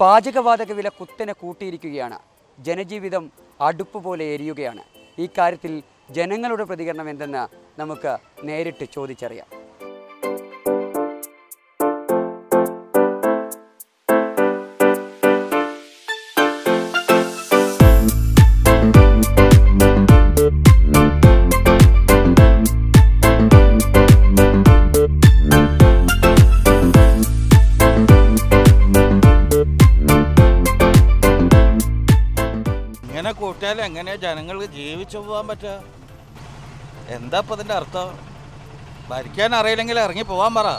പാചകവാതക വില കുത്തനെ കൂട്ടിയിരിക്കുകയാണ്. ജനജീവിതം അടുപ്പ് പോലെ എരിയുകയാണ്. ഈ കാര്യത്തിൽ ജനങ്ങളുടെ പ്രതികരണം എന്തെന്ന് നമുക്ക് നേരിട്ട് ചോദിച്ചറിയാം. ഇങ്ങനെ കൂട്ടിയാൽ എങ്ങനെയാ ജനങ്ങൾക്ക് ജീവിച്ചു പോകാൻ പറ്റുക? എന്താ ഇപ്പം അതിൻ്റെ അർത്ഥം? ഭരിക്കാൻ അറിയില്ലെങ്കിൽ ഇറങ്ങി പോകാൻ പറ.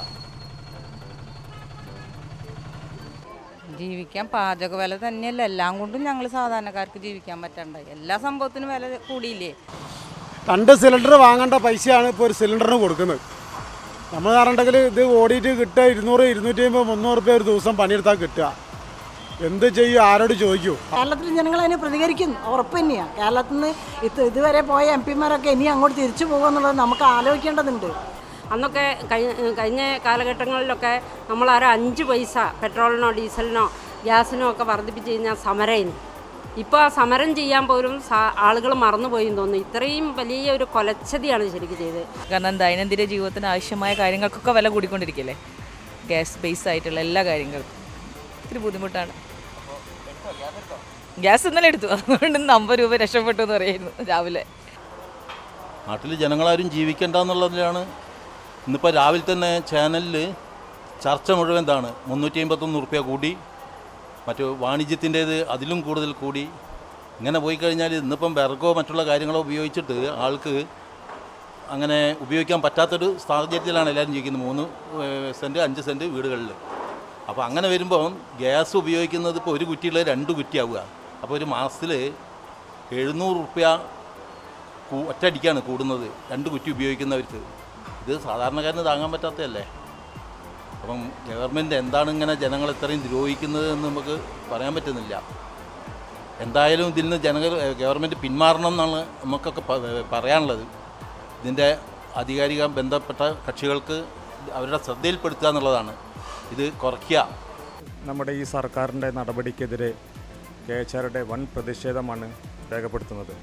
ജീവിക്കാൻ പാചക വില തന്നെയല്ല, എല്ലാം കൊണ്ടും ഞങ്ങൾ സാധാരണക്കാർക്ക് ജീവിക്കാൻ പറ്റണ്ടായി. എല്ലാ സംഭവത്തിനും വില കൂടിയില്ലേ? 2 സിലിണ്ടർ വാങ്ങേണ്ട പൈസയാണ് ഇപ്പോൾ ഒരു സിലിണ്ടറിന് കൊടുക്കുന്നത്. നമ്മൾ പറഞ്ഞിട്ടുണ്ടെങ്കിൽ ഇത് ഓടിയിട്ട് കിട്ടുക 200, 250, 300 രൂപ ഒരു ദിവസം പണിയെടുത്താൽ കിട്ടുക. എന്ത് ചെയ്യും? ആരോട് ചോദിക്കൂ? കേരളത്തിൽ ജനങ്ങൾ അതിനെ പ്രതികരിക്കും, ഉറപ്പ് തന്നെയാണ്. കേരളത്തിൽ നിന്ന് ഇതുവരെ പോയ MP-മാരൊക്കെ ഇനി അങ്ങോട്ട് തിരിച്ചു പോകുമെന്നുള്ളത് നമുക്ക് ആലോചിക്കേണ്ടതുണ്ട്. അന്നൊക്കെ കഴിഞ്ഞ കാലഘട്ടങ്ങളിലൊക്കെ നമ്മളാരോ 5 പൈസ പെട്രോളിനോ ഡീസലിനോ ഗ്യാസിനോ ഒക്കെ വർദ്ധിപ്പിച്ച് കഴിഞ്ഞാൽ സമരമായിരുന്നു. ഇപ്പോൾ ആ സമരം ചെയ്യാൻ പോലും ആളുകൾ മറന്നുപോയെന്ന് തോന്നുന്നു. ഇത്രയും വലിയ ഒരു കൊലച്ചതിയാണ് ശരിക്കും ചെയ്തത്. കാരണം ദൈനംദിന ജീവിതത്തിന് ആവശ്യമായ കാര്യങ്ങൾക്കൊക്കെ വില കൂടിക്കൊണ്ടിരിക്കില്ലേ? ഗ്യാസ് ബേസ് ആയിട്ടുള്ള എല്ലാ കാര്യങ്ങൾക്കും ഇത്തിരി ബുദ്ധിമുട്ടാണ്. ഗ്യാസ് ഇന്നലെ എടുത്തു, അതുകൊണ്ട് 50 രൂപ രക്ഷപ്പെട്ടു എന്ന് പറയുന്നു രാവിലെ. നാട്ടിൽ ജനങ്ങളാരും ജീവിക്കേണ്ടെന്നുള്ളതിലാണ് ഇന്നിപ്പോൾ രാവിലെ തന്നെ ചാനലിൽ ചർച്ച മുഴുവൻ എന്താണ് 351 റുപ്യ കൂടി, മറ്റു വാണിജ്യത്തിൻ്റേത് അതിലും കൂടുതൽ കൂടി. ഇങ്ങനെ പോയി കഴിഞ്ഞാൽ ഇന്നിപ്പം വിറകോ മറ്റുള്ള കാര്യങ്ങളോ ഉപയോഗിച്ചിട്ട് ആൾക്ക് അങ്ങനെ ഉപയോഗിക്കാൻ പറ്റാത്തൊരു സാഹചര്യത്തിലാണ് എല്ലാവരും ജീവിക്കുന്നത്. 3 സെൻറ്റ് 5 സെൻറ്റ് വീടുകളിൽ. അപ്പോൾ അങ്ങനെ വരുമ്പോൾ ഗ്യാസ് ഉപയോഗിക്കുന്നത് ഇപ്പോൾ ഒരു കുറ്റിയിൽ 2 കുറ്റിയാവുക. അപ്പോൾ ഒരു മാസത്തിൽ 700 റുപ്യ ഒറ്റയടിക്കാണ് കൂടുന്നത് 2 കുറ്റി ഉപയോഗിക്കുന്നവർക്ക്. ഇത് സാധാരണക്കാരന് താങ്ങാൻ പറ്റാത്തതല്ലേ? അപ്പം ഗവൺമെൻറ് എന്താണ് ഇങ്ങനെ ജനങ്ങൾ ഇത്രയും ദ്രോഹിക്കുന്നത് എന്ന് നമുക്ക് പറയാൻ പറ്റുന്നില്ല. എന്തായാലും ഇതിൽ നിന്ന് ഗവൺമെൻറ് പിന്മാറണം എന്നാണ് നമുക്കൊക്കെ പറയാനുള്ളത്. ഇതിൻ്റെ ആധികാരിക ബന്ധപ്പെട്ട കക്ഷികൾക്ക് അവരുടെ ശ്രദ്ധയിൽപ്പെടുത്തുക എന്നുള്ളതാണ്. ഇത് കുറയ്ക്കുക. നമ്മുടെ ഈ സർക്കാരിൻ്റെ നടപടിക്കെതിരെ KHRയുടെ വൻ പ്രതിഷേധമാണ് രേഖപ്പെടുത്തുന്നത്.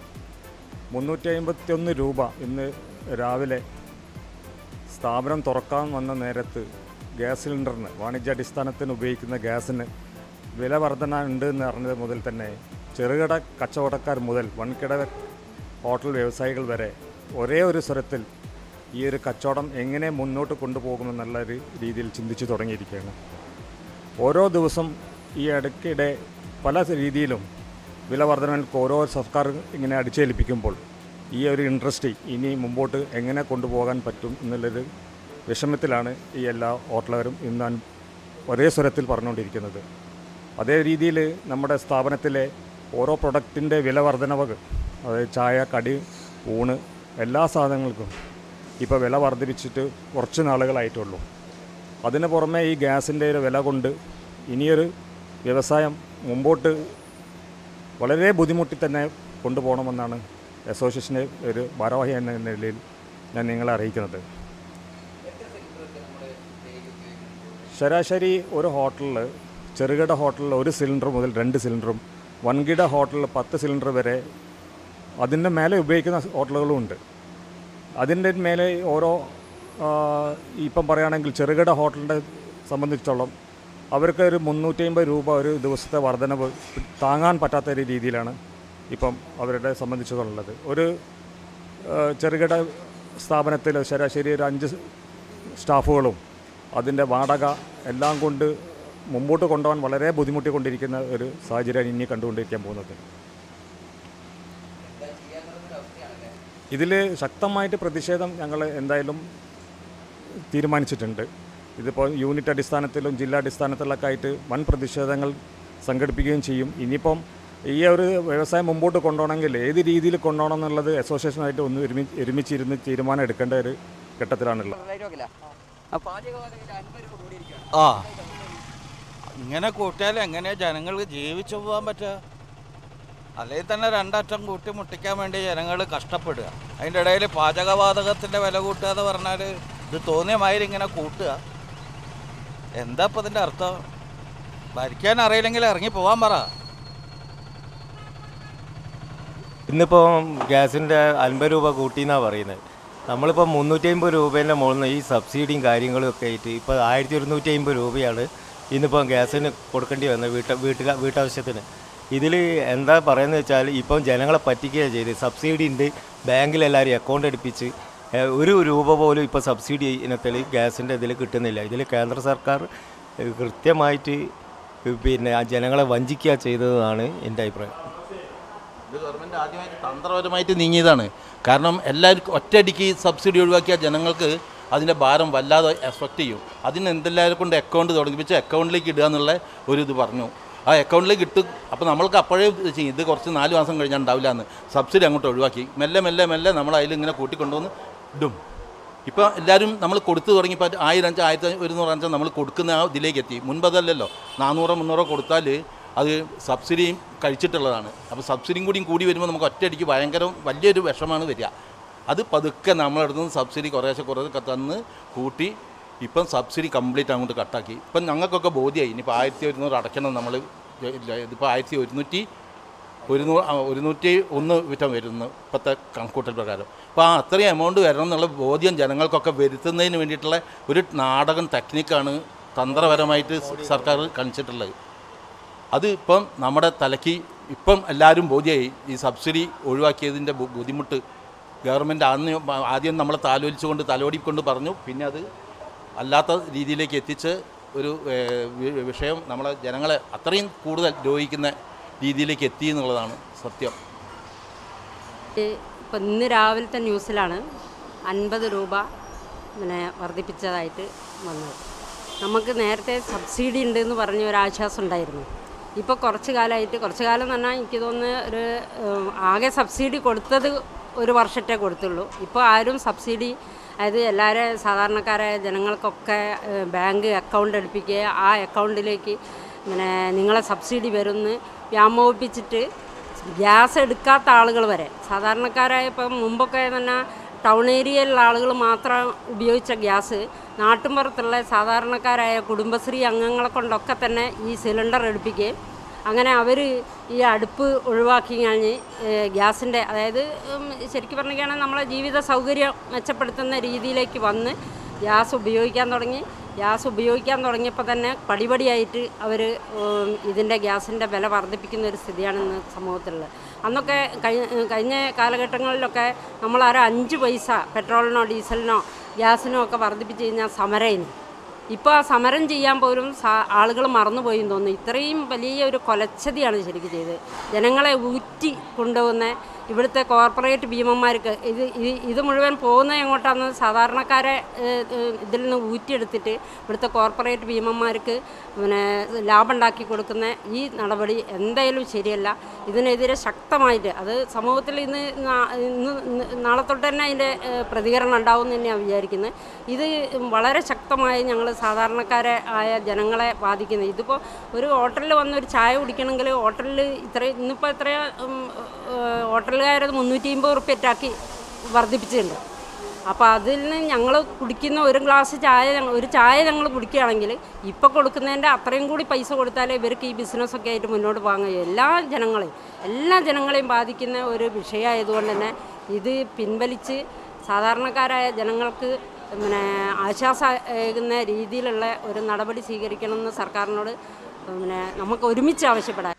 351 രൂപ ഇന്ന് രാവിലെ സ്ഥാപനം തുറക്കാൻ വന്ന നേരത്ത് ഗ്യാസ് സിലിണ്ടറിന് വാണിജ്യാടിസ്ഥാനത്തിന് ഉപയോഗിക്കുന്ന ഗ്യാസിന് വില വർധന ഉണ്ട് എന്ന് അറിഞ്ഞത് മുതൽ തന്നെ ചെറുകിട കച്ചവടക്കാർ മുതൽ വൻകിട ഹോട്ടൽ വ്യവസായികൾ വരെ ഒരേ ഒരു സ്വരത്തിൽ ഈ ഒരു കച്ചവടം എങ്ങനെ മുന്നോട്ട് കൊണ്ടുപോകുമെന്നുള്ള ഒരു രീതിയിൽ ചിന്തിച്ചു തുടങ്ങിയിരിക്കുകയാണ്. ഓരോ ദിവസം ഈ ഇടയ്ക്കിടെ പല രീതിയിലും വില വർധനകൾക്ക് ഓരോ സർക്കാർ ഇങ്ങനെ അടിച്ചേൽപ്പിക്കുമ്പോൾ ഈ ഒരു ഇൻഡസ്ട്രി ഇനി മുമ്പോട്ട് എങ്ങനെ കൊണ്ടുപോകാൻ പറ്റും എന്നുള്ളൊരു വിഷമത്തിലാണ് ഈ എല്ലാ ഹോട്ടലുകാരും ഇന്ന് ഒരേ സ്വരത്തിൽ പറഞ്ഞുകൊണ്ടിരിക്കുന്നത്. അതേ രീതിയിൽ നമ്മുടെ സ്ഥാപനത്തിലെ ഓരോ പ്രൊഡക്റ്റിൻ്റെ വില വർധനവ്, അതായത് ചായ, കടി, ഊണ്, എല്ലാ സാധനങ്ങൾക്കും ഇപ്പോൾ വില വർദ്ധിപ്പിച്ചിട്ട് കുറച്ച് നാളുകളായിട്ടുള്ളൂ. അതിന് പുറമെ ഈ ഗ്യാസിൻ്റെ ഒരു വില കൊണ്ട് ഇനിയൊരു വ്യവസായം മുമ്പോട്ട് വളരെ ബുദ്ധിമുട്ടി തന്നെ കൊണ്ടുപോകണമെന്നാണ് അസോസിയേഷൻ്റെ ഒരു ഭാരവാഹി എന്ന നിലയിൽ ഞാൻ നിങ്ങളെ അറിയിക്കുന്നത്. ശരാശരി ഒരു ഹോട്ടലിൽ, ചെറുകിട ഹോട്ടലിൽ 1 സിലിണ്ടർ മുതൽ 2 സിലിണ്ടറും, വൻകിട ഹോട്ടലിൽ 10 സിലിണ്ടർ വരെ അതിൻ്റെ മേലെ ഉപയോഗിക്കുന്ന ഹോട്ടലുകളും ഉണ്ട്. അതിൻ്റെ മേലെ ഓരോ ഇപ്പം പറയുകയാണെങ്കിൽ ചെറുകിട ഹോട്ടലിനെ സംബന്ധിച്ചിടത്തോളം അവർക്ക് ഒരു 350 രൂപ ഒരു ദിവസത്തെ വർധനവ് താങ്ങാൻ പറ്റാത്ത ഒരു രീതിയിലാണ് ഇപ്പം അവരുടെ സംബന്ധിച്ചിട്ടുള്ളത്. ഒരു ചെറുകിട സ്ഥാപനത്തിൽ ശരാശരി ഒരു 5 സ്റ്റാഫുകളും അതിൻ്റെ വാടക എല്ലാം കൊണ്ട് മുമ്പോട്ട് കൊണ്ടുപോകാൻ വളരെ ബുദ്ധിമുട്ടിക്കൊണ്ടിരിക്കുന്ന ഒരു സാഹചര്യമാണ് ഇനി കണ്ടുകൊണ്ടിരിക്കാൻ പോകുന്നത്. ഇതിൽ ശക്തമായിട്ട് പ്രതിഷേധം ഞങ്ങൾ എന്തായാലും തീരുമാനിച്ചിട്ടുണ്ട്. ഇതിപ്പോൾ യൂണിറ്റ് അടിസ്ഥാനത്തിലും ജില്ലാ അടിസ്ഥാനത്തിലൊക്കെ ആയിട്ട് വൻ പ്രതിഷേധങ്ങൾ സംഘടിപ്പിക്കുകയും ചെയ്യും. ഇനിയിപ്പം ഈ ഒരു വ്യവസായം മുമ്പോട്ട് കൊണ്ടുപോകണമെങ്കിൽ ഏത് രീതിയിൽ കൊണ്ടുപോകണം എന്നുള്ളത് അസോസിയേഷനായിട്ട് ഒന്ന് ഒരുമിച്ചിരുന്ന് തീരുമാനം എടുക്കേണ്ട ഒരു ഘട്ടത്തിലാണുള്ളത്. ഇങ്ങനെ കൂട്ടിയാൽ എങ്ങനെയാണ് ജനങ്ങൾക്ക് ജീവിച്ചു പോകാൻ പറ്റുക? അല്ലെങ്കിൽ തന്നെ 2 അറ്റം കൂട്ടി മുട്ടിക്കാൻ വേണ്ടി ജനങ്ങൾ കഷ്ടപ്പെടുക. അതിൻ്റെ ഇടയിൽ പാചകവാതകത്തിൻ്റെ വില കൂട്ടുക എന്ന് പറഞ്ഞാൽ ഇത് തോന്നിയ മാതിരി ഇങ്ങനെ കൂട്ടുക. എന്താ ഇപ്പം അതിൻ്റെ അർത്ഥം? ഭരിക്കാൻ അറിയില്ലെങ്കിൽ ഇറങ്ങി പോകാൻ പറ. ഇന്നിപ്പോൾ ഗ്യാസിൻ്റെ 50 രൂപ കൂട്ടിയെന്നാണ് പറയുന്നത്. നമ്മളിപ്പോൾ 350 രൂപേൻ്റെ മുകളിൽ ഈ സബ്സിഡിയും കാര്യങ്ങളും ഒക്കെ ആയിട്ട് ഇപ്പോൾ 1150 രൂപയാണ് ഇന്നിപ്പോൾ ഗ്യാസിന് കൊടുക്കേണ്ടി വന്നത് വീട്ടാവശ്യത്തിന്. ഇതിൽ എന്താ പറയുന്നത് വെച്ചാൽ ഇപ്പം ജനങ്ങളെ പറ്റിക്കുകയാണ് ചെയ്ത്. സബ്സിഡി ഉണ്ട്, ബാങ്കിലെല്ലാവരും അക്കൗണ്ട് എടുപ്പിച്ച് 1 രൂപ പോലും ഇപ്പോൾ സബ്സിഡി ഇനത്തിൽ ഗ്യാസിൻ്റെ ഇതിൽ കിട്ടുന്നില്ല. ഇതിൽ കേന്ദ്ര സർക്കാർ കൃത്യമായിട്ട് പിന്നെ ജനങ്ങളെ വഞ്ചിക്കുക ചെയ്തതാണ് എൻ്റെ അഭിപ്രായം. ഇത് ഗവൺമെൻറ് ആദ്യമായിട്ട് തന്ത്രപരമായിട്ട് നീങ്ങിയതാണ്. കാരണം എല്ലാവർക്കും ഒറ്റയടിക്ക് സബ്സിഡി ഒഴിവാക്കിയ ജനങ്ങൾക്ക് അതിൻ്റെ ഭാരം വല്ലാതെ എഫക്റ്റ് ചെയ്യും. അതിന് എന്തെല്ലാവരെ കൊണ്ട് അക്കൗണ്ട് തുടങ്ങിപ്പിച്ച് അക്കൗണ്ടിലേക്ക് ഇടുക എന്നുള്ള ഒരു ഇത് പറഞ്ഞു. ആ അക്കൗണ്ടിലേക്ക് ഇട്ട് അപ്പോൾ നമ്മൾക്ക് അപ്പോഴേ ചെയ്യും ഇത് കുറച്ച് 4 മാസം കഴിഞ്ഞാൽ ഉണ്ടാവില്ല എന്ന് സബ്സിഡി അങ്ങോട്ട് ഒഴിവാക്കി മെല്ലെ മെല്ലെ മെല്ലെ നമ്മൾ അതിൽ ഇങ്ങനെ കൂട്ടിക്കൊണ്ടുവന്ന് ഇടും. ഇപ്പോൾ എല്ലാവരും നമ്മൾ കൊടുത്തു തുടങ്ങിയപ്പോൾ 1000 1100 നമ്മൾ കൊടുക്കുന്ന ആ ഇതിലേക്ക് എത്തി. മുൻപതല്ലല്ലോ 400 300 കൊടുത്താൽ അത് സബ്സിഡിയും കഴിച്ചിട്ടുള്ളതാണ്. അപ്പോൾ സബ്സിഡിയും കൂടി വരുമ്പോൾ നമുക്ക് ഒറ്റയടിക്ക് വലിയൊരു വിഷമാണ് വരിക. അത് പതുക്കെ നമ്മളെടുത്ത് നിന്ന് സബ്സിഡി കുറേശ്ശെ തന്ന് കൂട്ടി ഇപ്പം സബ്സിഡി കംപ്ലീറ്റ് അങ്ങോട്ട് കട്ടാക്കി. ഇപ്പം ഞങ്ങൾക്കൊക്കെ ബോധ്യമായി ഇനിയിപ്പോൾ 1100 അടയ്ക്കണം. നമ്മൾ ഇതിപ്പോൾ 101 വിറ്റം വരുന്നു ഇപ്പോഴത്തെ കണക്കൂട്ടൽ പ്രകാരം. അപ്പോൾ ആ അത്രയും എമൗണ്ട് വരണം എന്നുള്ള ബോധ്യം ജനങ്ങൾക്കൊക്കെ വരുത്തുന്നതിന് വേണ്ടിയിട്ടുള്ള ഒരു നാടകം ടെക്നിക്കാണ് തന്ത്രപരമായിട്ട് സർക്കാർ കാണിച്ചിട്ടുള്ളത്. അത് ഇപ്പം നമ്മുടെ തലയ്ക്ക് ഇപ്പം എല്ലാവരും ബോധ്യമായി. ഈ സബ്സിഡി ഒഴിവാക്കിയതിൻ്റെ ബുദ്ധിമുട്ട് ഗവൺമെൻറ് ആദ്യം നമ്മളെ തലോടിക്കൊണ്ട് പറഞ്ഞു. പിന്നെ അത് അല്ലാത്ത രീതിയിലേക്ക് എത്തിച്ച് ഒരു വിഷയം നമ്മളെ ജനങ്ങളെ അത്രയും കൂടുതൽ ദ്രോഹിക്കുന്ന രീതിയിലേക്ക് എത്തി എന്നുള്ളതാണ് സത്യം. ഇപ്പം ഇന്ന് രാവിലത്തെ ന്യൂസിലാണ് 50 രൂപ വർദ്ധിപ്പിച്ചതായിട്ട് വന്നത്. നമുക്ക് നേരത്തെ സബ്സിഡി ഉണ്ടെന്ന് പറഞ്ഞ ഒരാശ്വാസം ഉണ്ടായിരുന്നു. ഇപ്പോൾ കുറച്ച് കാലം എന്ന് പറഞ്ഞാൽ എനിക്ക് തോന്നുന്നു ഒരു ആകെ സബ്സിഡി കൊടുത്തത് 1 വർഷത്തെ കൊടുത്തുള്ളൂ. ഇപ്പോൾ ആരും സബ്സിഡി അതായത് എല്ലാവരും സാധാരണക്കാരായ ജനങ്ങൾക്കൊക്കെ ബാങ്ക് അക്കൗണ്ട് എടുപ്പിക്കുക, ആ അക്കൗണ്ടിലേക്ക് നിങ്ങളെ സബ്സിഡി വരുമെന്ന് വ്യാമോഹിപ്പിച്ചിട്ട് ഗ്യാസ് എടുക്കാത്ത ആളുകൾ വരെ സാധാരണക്കാരായ ഇപ്പം മുമ്പൊക്കെ തന്നെ ടൗൺ ഏരിയയിലുള്ള ആളുകൾ മാത്രം ഉപയോഗിച്ച ഗ്യാസ് നാട്ടുമ്പുറത്തുള്ള സാധാരണക്കാരായ കുടുംബശ്രീ അംഗങ്ങളെ കൊണ്ടൊക്കെ തന്നെ ഈ സിലിണ്ടർ എടുപ്പിക്കുകയും അങ്ങനെ അവർ ഈ അടുപ്പ് ഒഴിവാക്കി കഴിഞ്ഞ് ഗ്യാസിൻ്റെ അതായത് ശരിക്കും പറഞ്ഞിരിക്കുകയാണെങ്കിൽ നമ്മളെ ജീവിത സൗകര്യം മെച്ചപ്പെടുത്തുന്ന രീതിയിലേക്ക് വന്ന് ഗ്യാസ് ഉപയോഗിക്കാൻ തുടങ്ങിയപ്പോൾ തന്നെ പടിപടിയായിട്ട് അവർ ഇതിൻ്റെ ഗ്യാസിൻ്റെ വില വർദ്ധിപ്പിക്കുന്ന ഒരു സ്ഥിതിയാണ് ഇന്ന് സമൂഹത്തിലുള്ളത്. അന്നൊക്കെ കഴിഞ്ഞ കാലഘട്ടങ്ങളിലൊക്കെ നമ്മൾ 5 പൈസ പെട്രോളിനോ ഡീസലിനോ ഗ്യാസിനോ ഒക്കെ വർദ്ധിപ്പിച്ച് കഴിഞ്ഞാൽ സമരമായിരുന്നു. ഇപ്പോൾ ആ സമരം ചെയ്യാൻ പോലും ആളുകൾ മറന്നുപോയി തോന്നുന്നു. ഇത്രയും വലിയ ഒരു കൊലച്ചതിയാണ് ശരിക്കും ചെയ്തത്. ജനങ്ങളെ ഊറ്റി കൊണ്ടുപോകുന്ന ഇവിടുത്തെ കോർപ്പറേറ്റ് ഭീമന്മാർക്ക് ഇത് മുഴുവൻ പോകുന്നത് എങ്ങോട്ടാന്ന് സാധാരണക്കാരെ ഇതിൽ നിന്ന് ഊറ്റിയെടുത്തിട്ട് ഇവിടുത്തെ കോർപ്പറേറ്റ് ഭീമന്മാർക്ക് ലാഭം ഉണ്ടാക്കി കൊടുക്കുന്ന ഈ നടപടി എന്തായാലും ശരിയല്ല. ഇതിനെതിരെ ശക്തമായിട്ട് അത് സമൂഹത്തിൽ ഇന്ന് നാളെ തൊട്ട് തന്നെ അതിൻ്റെ പ്രതികരണം ഉണ്ടാവും തന്നെയാണ് വിചാരിക്കുന്നത്. ഇത് വളരെ ശക്തമായി ഞങ്ങൾ സാധാരണക്കാരെ ആയ ജനങ്ങളെ ബാധിക്കുന്നത്. ഇതിപ്പോൾ ഒരു ഹോട്ടലിൽ വന്ന് ഒരു ചായ കുടിക്കണമെങ്കിൽ ഹോട്ടലിൽ ഇന്നിപ്പോൾ ഹോട്ടലുകാരത് 350 റുപ്യറ്റാക്കി വർദ്ധിപ്പിച്ചിട്ടുണ്ട്. അപ്പോൾ അതിൽ നിന്ന് ഞങ്ങൾ കുടിക്കുന്ന ഒരു ചായ ഞങ്ങൾ കുടിക്കുകയാണെങ്കിൽ ഇപ്പോൾ കൊടുക്കുന്നതിൻ്റെ അത്രയും കൂടി പൈസ കൊടുത്താലേ ഇവർക്ക് ഈ ബിസിനസ്സൊക്കെ ആയിട്ട് മുന്നോട്ട് പോകാൻ കഴിയും. എല്ലാ ജനങ്ങളെയും ബാധിക്കുന്ന ഒരു വിഷയമായതുകൊണ്ട് തന്നെ ഇത് പിൻവലിച്ച് സാധാരണക്കാരായ ജനങ്ങൾക്ക് ആശ്വാസമാകുന്ന രീതിയിലുള്ള ഒരു നടപടി സ്വീകരിക്കണമെന്ന് സർക്കാരിനോട് നമുക്ക് ഒരുമിച്ച് ആവശ്യപ്പെടാം.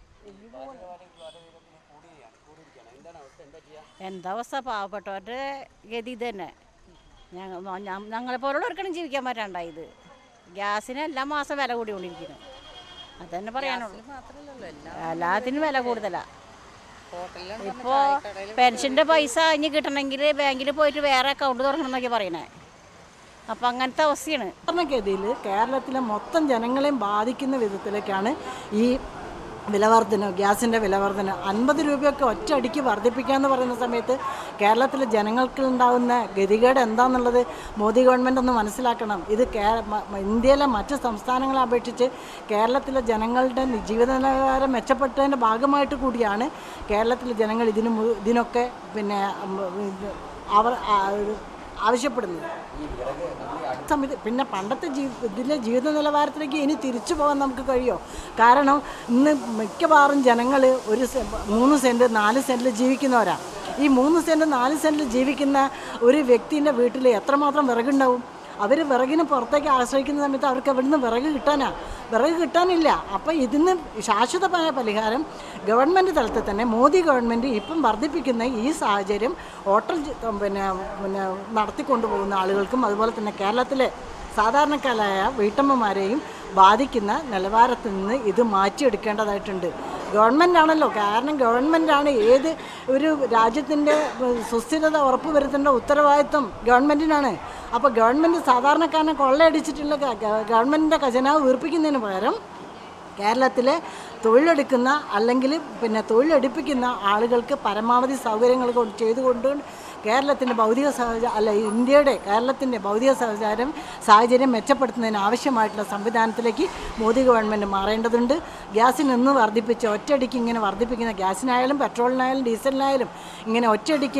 എന്താ അവസ്ഥ? പാവപ്പെട്ടവരുടെ ഗതി ഇത് തന്നെ. ഞങ്ങളെപ്പോലുള്ളവർക്കാണ് ജീവിക്കാൻ പറ്റാണ്ടായി. ഇത് ഗ്യാസിന് എല്ലാ മാസം വില കൂടിക്കൊണ്ടിരിക്കുന്നു. അത് തന്നെ പറയാനുള്ളൂ. എല്ലാത്തിനും വില കൂടുതലാണ്. ഇപ്പോൾ പെൻഷൻ്റെ പൈസ ഇനി കിട്ടണമെങ്കിൽ ബാങ്കിൽ പോയിട്ട് വേറെ അക്കൗണ്ട് തുറക്കണം എന്നൊക്കെ പറയണേ. അപ്പം അങ്ങനത്തെ അവസ്ഥയാണ്. സാധാരണഗതിയിൽ കേരളത്തിലെ മൊത്തം ജനങ്ങളെയും ബാധിക്കുന്ന വിധത്തിലേക്കാണ് ഈ വിലവർദ്ധന, ഗ്യാസിൻ്റെ വിലവർദ്ധന. 50 രൂപയൊക്കെ ഒറ്റയടിക്ക് വർദ്ധിപ്പിക്കുക എന്ന് പറയുന്ന സമയത്ത് കേരളത്തിലെ ജനങ്ങൾക്ക് ഉണ്ടാകുന്ന ഗതികേട് എന്താണെന്നുള്ളത് മോദി ഗവൺമെൻറ് ഒന്ന് മനസ്സിലാക്കണം. ഇത് ഇന്ത്യയിലെ മറ്റ് സംസ്ഥാനങ്ങളെ അപേക്ഷിച്ച് കേരളത്തിലെ ജനങ്ങളുടെ ജീവിത നിലവാരം മെച്ചപ്പെട്ടതിൻ്റെ ഭാഗമായിട്ട് കൂടിയാണ് കേരളത്തിലെ ജനങ്ങൾ ഇതിനൊക്കെ ആവശ്യപ്പെടുന്നത്. പിന്നെ പണ്ടത്തെ ഇതിലെ ജീവിത നിലവാരത്തിലേക്ക് ഇനി തിരിച്ചു പോകാൻ നമുക്ക് കഴിയുമോ? കാരണം ഇന്ന് മിക്കവാറും ജനങ്ങൾ 3 സെൻറ്റ് 4 സെൻറ്റിൽ ജീവിക്കുന്നവരാണ്. ഈ 3 സെൻറ്റ് 4 സെൻറ്റിൽ ജീവിക്കുന്ന ഒരു വ്യക്തിൻ്റെ വീട്ടിൽ എത്രമാത്രം വിറകുണ്ടാവും? അവർ വിറകിന് പുറത്തേക്ക് ആശ്രയിക്കുന്ന സമയത്ത് അവർക്ക് എവിടുന്ന് വിറക് കിട്ടാനില്ല. അപ്പോൾ ഇതിന് ശാശ്വതമായ പരിഹാരം ഗവൺമെൻറ് തലത്തിൽ തന്നെ മോദി ഗവൺമെൻറ് ഇപ്പം വർദ്ധിപ്പിക്കുന്ന ഈ സാഹചര്യം ഹോട്ടൽ നടത്തിക്കൊണ്ടു പോകുന്ന ആളുകൾക്കും അതുപോലെ തന്നെ കേരളത്തിലെ സാധാരണക്കാരായ വീട്ടമ്മമാരെയും ബാധിക്കുന്ന നിലവാരത്തിൽ നിന്ന് ഇത് മാറ്റിയെടുക്കേണ്ടതായിട്ടുണ്ട്. ഗവൺമെൻറ് ആണല്ലോ, കാരണം ഗവൺമെൻറ്റാണ് ഏത് ഒരു രാജ്യത്തിൻ്റെ സുസ്ഥിരത ഉറപ്പുവരുത്തേണ്ട ഉത്തരവാദിത്വം ഗവൺമെൻറ്റിനാണ്. അപ്പോൾ ഗവൺമെൻറ് സാധാരണക്കാരനെ കൊള്ളയടിച്ചിട്ടുള്ള ഗവൺമെൻറ്റിൻ്റെ ഖജനാവ് വീർപ്പിക്കുന്നതിന് പകരം കേരളത്തിലെ തൊഴിലെടുക്കുന്ന അല്ലെങ്കിൽ തൊഴിലെടുപ്പിക്കുന്ന ആളുകൾക്ക് പരമാവധി സൗകര്യങ്ങൾ ചെയ്തുകൊണ്ട് കേരളത്തിൻ്റെ കേരളത്തിൻ്റെ ഭൗതിക സാഹചര്യം മെച്ചപ്പെടുത്തുന്നതിന് ആവശ്യമായിട്ടുള്ള സംവിധാനത്തിലേക്ക് മോദി ഗവൺമെൻറ് മാറേണ്ടതുണ്ട്. ഗ്യാസിന് ഇന്ന് ഒറ്റയടിക്ക് ഇങ്ങനെ വർദ്ധിപ്പിക്കുന്ന ഗ്യാസിനായാലും പെട്രോളിനായാലും ഡീസലിനായാലും ഇങ്ങനെ ഒറ്റയടിക്ക്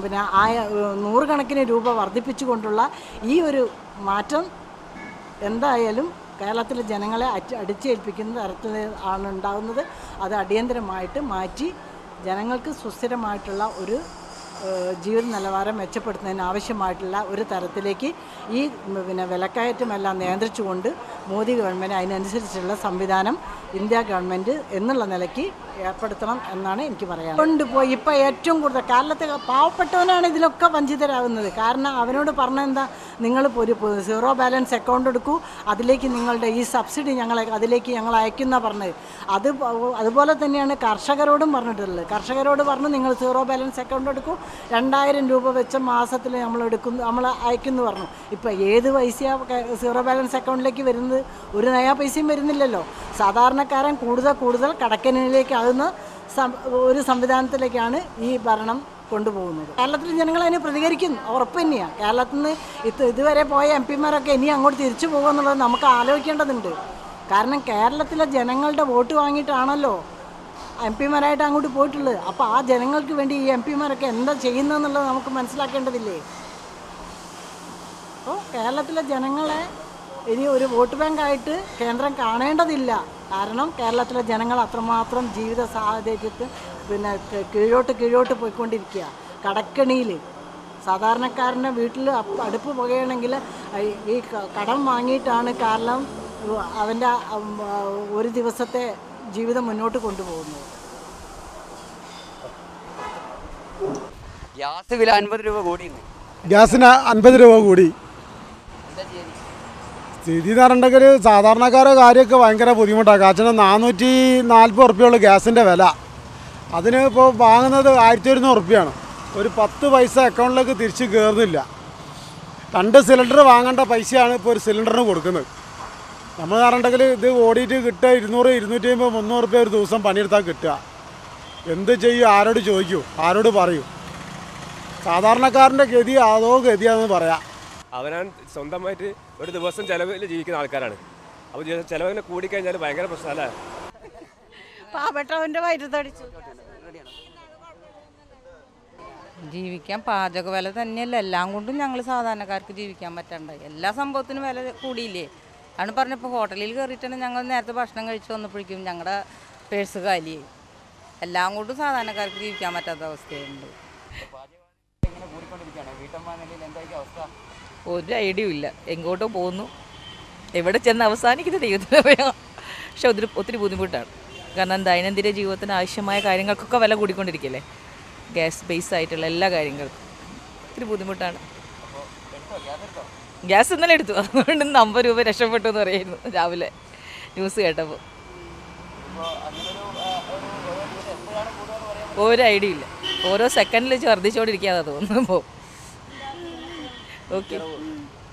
100 കണക്കിന് രൂപ വർദ്ധിപ്പിച്ചുകൊണ്ടുള്ള ഈ ഒരു മാറ്റം എന്തായാലും കേരളത്തിലെ ജനങ്ങളെ അടിച്ചേൽപ്പിക്കുന്ന തരത്തിൽ ആണ് ഉണ്ടാകുന്നത്. അത് അടിയന്തരമായിട്ട് മാറ്റി ജനങ്ങൾക്ക് സുസ്ഥിരമായിട്ടുള്ള ഒരു ജീവിത നിലവാരം മെച്ചപ്പെടുത്തുന്നതിന് ആവശ്യമായിട്ടുള്ള ഒരു തരത്തിലേക്ക് ഈ വിലക്കയറ്റമെല്ലാം നിയന്ത്രിച്ചുകൊണ്ട് മോദി ഗവൺമെൻറ് അതിനനുസരിച്ചുള്ള സംവിധാനം ഇന്ത്യ ഗവൺമെൻറ് എന്നുള്ള നിലയ്ക്ക് ഏർപ്പെടുത്തണം എന്നാണ് എനിക്ക് പറയാൻ. കൊണ്ടുപോയി ഇപ്പോൾ ഏറ്റവും കൂടുതൽ കേരളത്തിൽ പാവപ്പെട്ടവനാണ് ഇതിലൊക്കെ വഞ്ചിതരാകുന്നത്. കാരണം അവനോട് പറഞ്ഞെന്താ, നിങ്ങൾ ഒരു സീറോ ബാലൻസ് അക്കൗണ്ട് എടുക്കൂ, അതിലേക്ക് നിങ്ങളുടെ ഈ സബ്സിഡി അതിലേക്ക് ഞങ്ങൾ അയക്കുന്ന പറഞ്ഞത്. അതുപോലെ തന്നെയാണ് കർഷകരോടും പറഞ്ഞിട്ടുള്ളത്. കർഷകരോട് പറഞ്ഞു നിങ്ങൾ സീറോ ബാലൻസ് അക്കൗണ്ട് എടുക്കൂ, 2000 രൂപ വെച്ച മാസത്തിൽ നമ്മൾ അയക്കുന്നു പറഞ്ഞു. ഇപ്പോൾ ഏത് പൈസയാണ് സീറോ ബാലൻസ് അക്കൗണ്ടിലേക്ക് വരുന്നത്? ഒരു നയാ പൈസയും വരുന്നില്ലല്ലോ. സാധാരണക്കാരൻ കൂടുതൽ കടക്കനിലേക്ക് ആകുന്ന ഒരു സംവിധാനത്തിലേക്കാണ് ഈ ഭരണം കൊണ്ടുപോകുന്നത്. കേരളത്തിലെ ജനങ്ങൾ അതിന് പ്രതികരിക്കും, ഉറപ്പ് തന്നെയാണ്. കേരളത്തിൽ നിന്ന് ഇതുവരെ പോയ MP-മാരൊക്കെ ഇനി അങ്ങോട്ട് തിരിച്ചു പോകുമെന്നുള്ളത് നമുക്ക് ആലോചിക്കേണ്ടതുണ്ട്. കാരണം കേരളത്തിലെ ജനങ്ങളുടെ വോട്ട് വാങ്ങിയിട്ടാണല്ലോ MP-മാരായിട്ട് അങ്ങോട്ട് പോയിട്ടുള്ളത്. അപ്പോൾ ആ ജനങ്ങൾക്ക് വേണ്ടി ഈ MP-മാരൊക്കെ എന്താ ചെയ്യുന്നതെന്നുള്ളത് നമുക്ക് മനസ്സിലാക്കേണ്ടതില്ലേ? അപ്പോൾ കേരളത്തിലെ ജനങ്ങളെ ഇനി ഒരു വോട്ട് ബാങ്കായിട്ട് കേന്ദ്രം കാണേണ്ടതില്ല. കാരണം കേരളത്തിലെ ജനങ്ങൾ അത്രമാത്രം ജീവിത സാഹചര്യത്തിൽ കീഴോട്ട് പോയിക്കൊണ്ടിരിക്കുക. കടക്കണിയിൽ സാധാരണക്കാരൻ്റെ വീട്ടിൽ അടുപ്പ് പുകയണമെങ്കിൽ ഈ കടം വാങ്ങിയിട്ടാണ് കാരണം അവൻ്റെ ഒരു ദിവസത്തെ ജീവിതം മുന്നോട്ട് കൊണ്ടുപോകുന്നത്. ഗ്യാസ് വില 50 രൂപ കൂടി. ഗ്യാസിന് 50 രൂപ കൂടി. സ്ഥിതി എന്ന് പറഞ്ഞിട്ടുണ്ടെങ്കിൽ സാധാരണക്കാരുടെ കാര്യമൊക്കെ ഭയങ്കര ബുദ്ധിമുട്ടാണ്. കാരണം 440 ഉറുപ്പ്യുള്ള ഗ്യാസിൻ്റെ വില. അതിന് ഇപ്പോൾ വാങ്ങുന്നത് 1100 ഉറുപ്പ്യാണ്. ഒരു 10 പൈസ അക്കൗണ്ടിലേക്ക് തിരിച്ച് കയറുന്നില്ല. 2 സിലിണ്ടർ വാങ്ങേണ്ട പൈസയാണ് ഇപ്പോൾ ഒരു സിലിണ്ടറിന് കൊടുക്കുന്നത്. നമ്മൾ പറഞ്ഞിട്ടുണ്ടെങ്കിൽ ഇത് ഓടിയിട്ട് കിട്ടുക 200, 250, 300 ഉറുപ്പ്യ ഒരു ദിവസം പണിയെടുത്താൽ കിട്ടുക. എന്ത് ചെയ്യും? ആരോട് ചോദിക്കൂ? ആരോട് പറയൂ? സാധാരണക്കാരൻ്റെ ഗതി അതോ ഗതിയാണെന്ന് പറയാം. അവനാൻ സ്വന്തമായിട്ട് ഒരു ദിവസം ചിലവിൽ ജീവിക്കുന്ന ആൾക്കാരാണ്. അപ്പോൾ ചിലവിനെ കൂടിക്കഴിഞ്ഞാൽ ഭയങ്കര പ്രശ്നമല്ലേ? പാവപ്പെട്ടവൻ്റെ വയറ്റത്തടിച്ചു ജീവിക്കാൻ പാചക വില തന്നെയല്ല, എല്ലാം കൊണ്ടും ഞങ്ങൾ സാധാരണക്കാർക്ക് ജീവിക്കാൻ പറ്റണ്ടായി. എല്ലാ സംഭവത്തിനും വില കൂടിയില്ലേ? ആണ് പറഞ്ഞപ്പോൾ ഹോട്ടലിൽ കയറിയിട്ടാണ് ഞങ്ങൾ നേരത്തെ ഭക്ഷണം കഴിച്ച് വന്നപ്പോഴേക്കും ഞങ്ങളുടെ പേഴ്സ് കാലിയായി. എല്ലാം കൊണ്ടും സാധാരണക്കാർക്ക് ജീവിക്കാൻ പറ്റാത്ത അവസ്ഥയുണ്ട്. ഒരു ഐഡിയ ഇല്ല, എങ്ങോട്ടോ പോകുന്നു, എവിടെ ചെന്ന് അവസാനിക്കുന്ന ദൈവത്തിന് അറിയാം. പക്ഷെ ഒത്തിരി ബുദ്ധിമുട്ടാണ്. കാരണം ദൈനംദിന ജീവിതത്തിന് ആവശ്യമായ കാര്യങ്ങൾക്കൊക്കെ വില കൂടിക്കൊണ്ടിരിക്കുകയല്ലേ. ഗ്യാസ് ബേസ് ആയിട്ടുള്ള എല്ലാ കാര്യങ്ങൾക്കും ഒത്തിരി ബുദ്ധിമുട്ടാണ്. ഗ്യാസ് ഇന്നലെ എടുത്തു, അതുകൊണ്ട് 50 രൂപ രക്ഷപ്പെട്ടു എന്ന് പറയായിരുന്നു രാവിലെ ന്യൂസ് കേട്ടപ്പോൾ. ഒരു ഐഡിയ ഇല്ല, ഓരോ സെക്കൻഡിൽ വെച്ച് വർദ്ധിച്ചുകൊണ്ടിരിക്കുകയാണെന്ന് തോന്നുമ്പോൾ. ഓക്കെ.